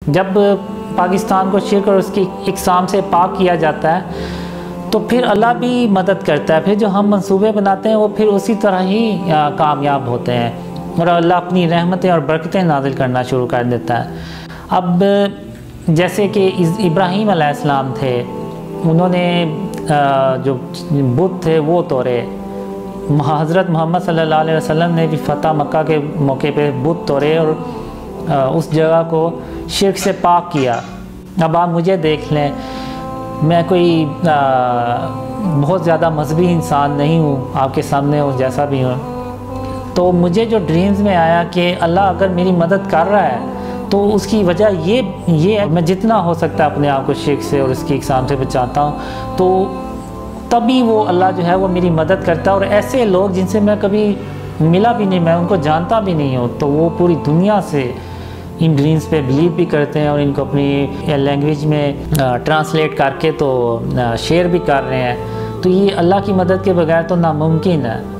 जब पाकिस्तान को शिर्क और उसकी इक़साम से पाक किया जाता है तो फिर अल्लाह भी मदद करता है। फिर जो हम मंसूबे बनाते हैं वो फिर उसी तरह ही कामयाब होते हैं और अल्लाह अपनी रहमतें और बरकतें नाज़िल करना शुरू कर देता है। अब जैसे कि इब्राहीम अलैहिस्सलाम थे, उन्होंने जो बुत थे वो तोड़े। हज़रत मोहम्मद सल्लल्लाहु अलैहि वसल्लम ने भी फ़तह मक्का के मौके पे बुत तोड़े और उस जगह को शिर्क से पाक किया। अब आप मुझे देख लें, मैं कोई बहुत ज़्यादा मजहबी इंसान नहीं हूँ, आपके सामने हूँ जैसा भी हूँ। तो मुझे जो ड्रीम्स में आया कि अल्लाह अगर मेरी मदद कर रहा है तो उसकी वजह ये है, मैं जितना हो सकता है अपने आप को शिर्क से और उसकी इक़साम से बचाता हूँ, तो तभी वो अल्लाह जो है वो मेरी मदद करता है। और ऐसे लोग जिनसे मैं कभी मिला भी नहीं, मैं उनको जानता भी नहीं हूँ, तो वो पूरी दुनिया से इन ड्रीम्स पे बिलीव भी करते हैं और इनको अपनी लैंग्वेज में ट्रांसलेट करके तो शेयर भी कर रहे हैं। तो ये अल्लाह की मदद के बगैर तो नामुमकिन है।